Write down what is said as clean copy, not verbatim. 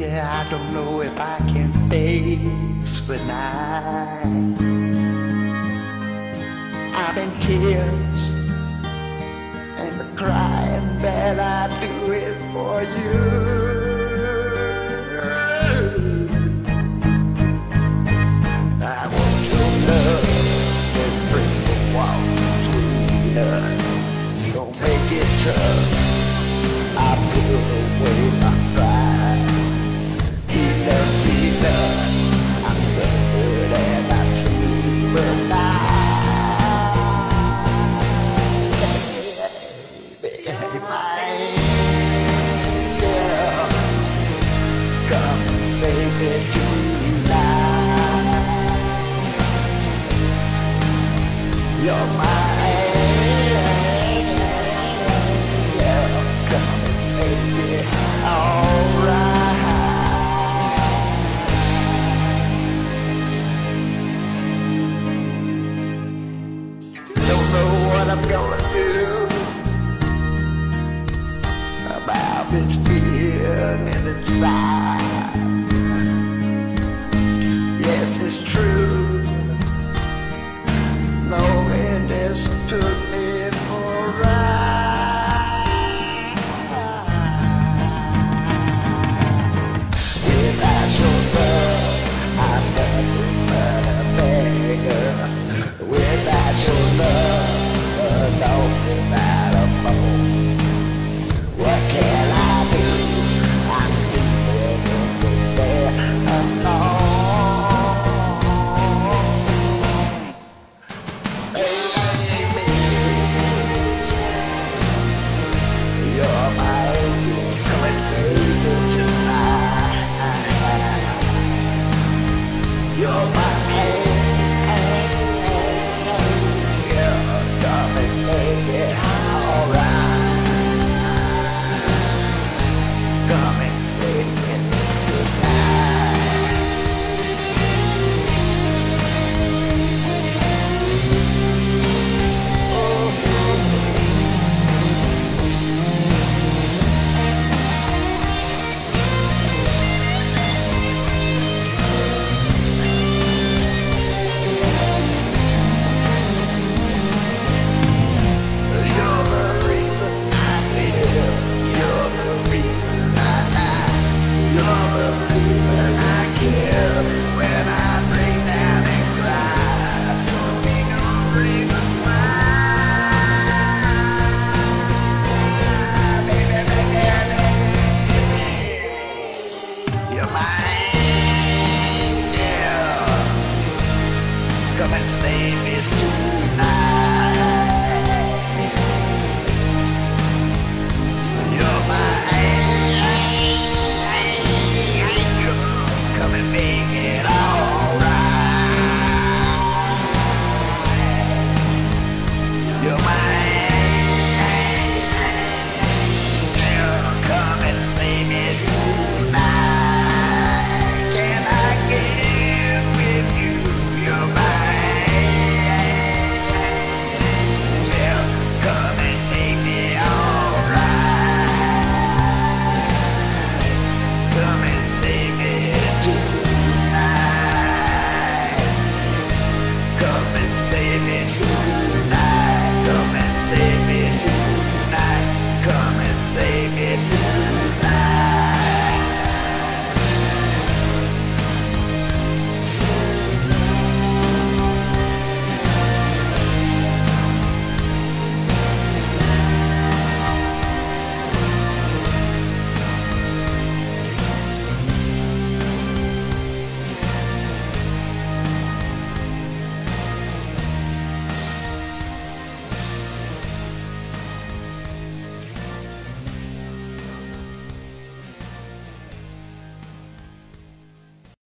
Yeah, I don't know if I can face the night. I've been tears and the crying that I do is for you. I want your love and bring the walk between us. Don't make it tough. I put away my pride. Enough, enough. I'm so good and I sleep at night. Baby, my angel, come and save me tonight. You're my angel, come and make it alright. Don't know what I'm gonna do about this feeling inside.